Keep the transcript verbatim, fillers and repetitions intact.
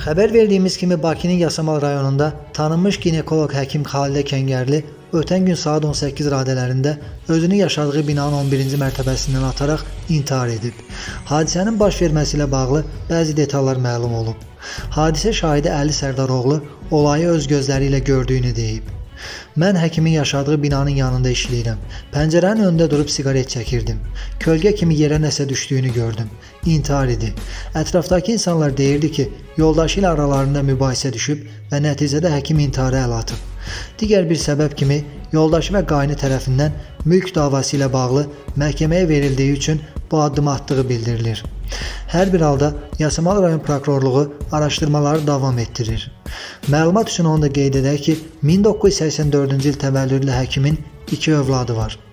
Xəbər verdiyimiz kimi Bakının Yasamal rayonunda tanınmış ginekoloq həkim Xalidə Kəngərli ötən gün saat on səkkiz radələrində özünü yaşadığı binanın on birinci mərtəbəsindən ataraq intihar edib. Hadisənin baş verməsi ilə bağlı bəzi detallar məlum olub. Hadisə şahidi Əli Sərdaroğlu olayı öz gözləri ilə gördüyünü deyib. Mən həkimin yaşadığı binanın yanında işləyirəm. Pəncərənin önündə durub siqaret çəkirdim. Kölgə kimi yerə nəsə düşdüyünü gördüm. İntihar idi. Ətrafdakı insanlar deyirdi ki, yoldaşı ilə aralarında mübahisə düşüb və nəticədə həkim intiharı əl atıb. Digər bir səbəb kimi yoldaşı və qaynı tərəfindən mülk davası ilə bağlı məhkəməyə verildiyi üçün bu addım atdığı bildirilir. Hər bir halda Yasamal rayon prokurorluğu araşdırmaları davam etdirir. Məlumat üçün onu da qeyd edək ki, min doqquz yüz səksən dördüncü il təvəllüdlü həkimin iki övladı var.